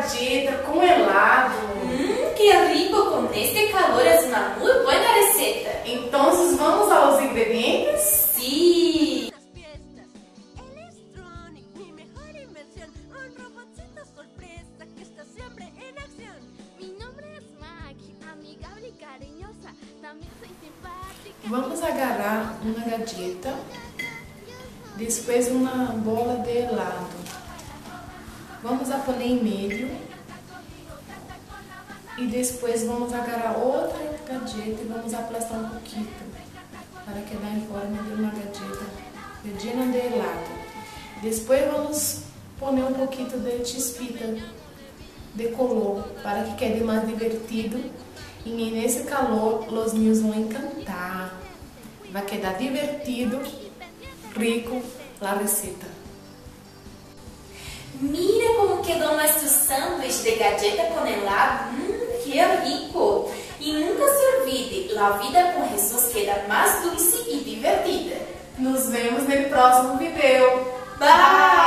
galleta com helado. Que rico! Com este calor é uma muito boa receita. Então, vamos aos ingredientes? Sim! Vamos agarrar uma galleta, depois uma bola de helado. Vamos a poner em meio e depois vamos agarrar outra galleta e vamos aplastar um pouquinho para quedar em forma de uma galleta rellena de helado. Depois vamos poner um pouquinho de chispita de color para que quede mais divertido. E nesse calor, os niños vão encantar. Vai quedar divertido, rico a receita. Mira como quedou nosso sanduíche de galleta com helado. Que rico! E nunca se olvide, a vida com Jesus queda mais doce e divertida. Nos vemos no próximo vídeo. Bye!